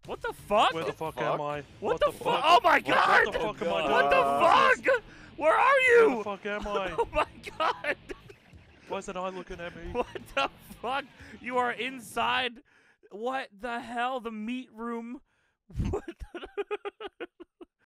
What the fuck? Where the fuck am I? What the fuck? Oh my god! What the fuck am I doing? What the fuck? Where are you? Where the fuck am I? Oh my god! Why is an eye looking at me? What the fuck? You are inside. What the hell? The meat room. What the